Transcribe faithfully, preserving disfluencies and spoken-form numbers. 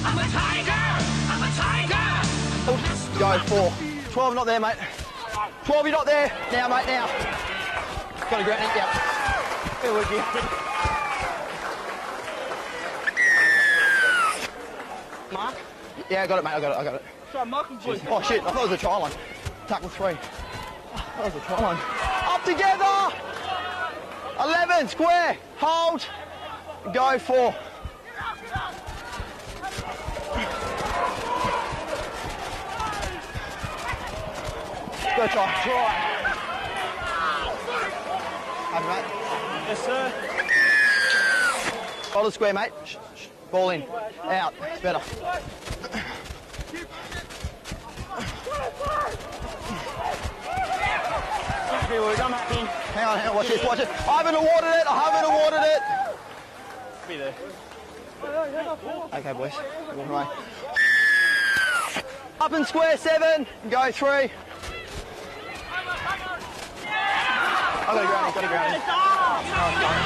I'm a tiger! I'm a tiger! Go, four. twelve, not there, mate. twelve, you're not there. Now, mate, now. Got to ground it, yep. Here we go. Mark? Yeah, I got it, mate, I got it, I got it. Try marking, boys. Oh, shit, I thought it was a try line. Tackle three. That was a try line. Up together! eleven, square, hold, go, four. Go try, try. Have it, mate. Yes, sir. Hold the square, mate. Shh, shh. Ball in. Out. It's better. Hang on, hang on. Watch this, watch it. I haven't awarded it. I haven't awarded it. Be there. Okay, boys. Walk away. Up and square, seven. Go, three. I got to ground it, got to ground it.